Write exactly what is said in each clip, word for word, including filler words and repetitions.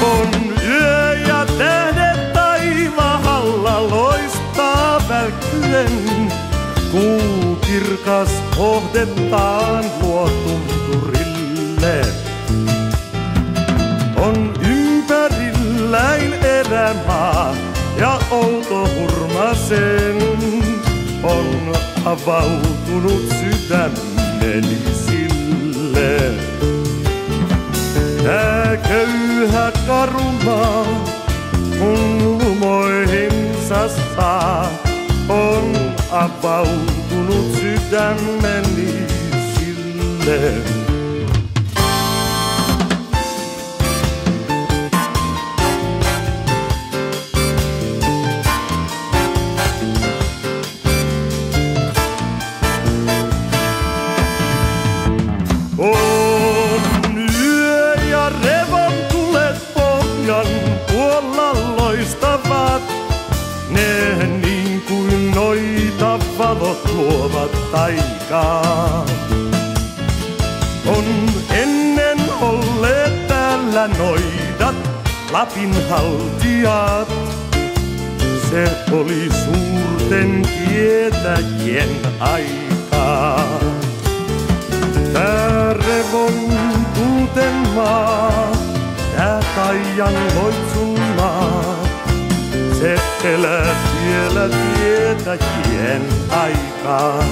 On yö ja tähdet taivaalla loistaa välkkyen. Kuu kirkas hohdetaan luo tunturille. On ympärilläin erämaa ja outo hurmasen. On avautunut sydämeni sille. Tää köyhä karumaa mun lumoihinsa saa. On avautunut sydämeni sille. On yö ja revontulet pohjan puolella loistavat. Ne niin kuin noita valot luovat taikaa. On ennen olleet täällä noidat, Lapin haltijat. Se oli suurten tietäjien aikaa. Tää revontulten maa, tää Taijan loitsun maa. Se elää vielä tietäjien aikaa.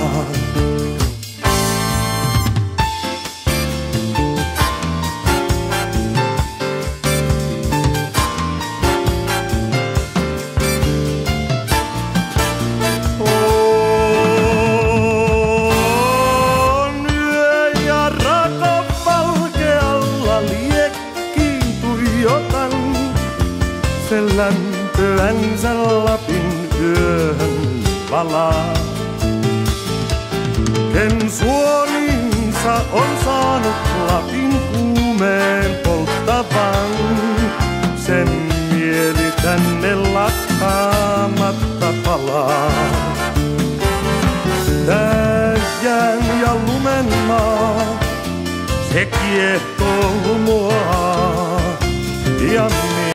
On yö ja rako valkealla liekkiin tuijotan. Se lämpöänsä Lapin yöhön valaa. Ken suoninsa on saanut Lapin kuumeen polttavan, sen mieli tänne lakkaamatta palaa. Tää jään ja lumen maa, se kiehtoo lumoa.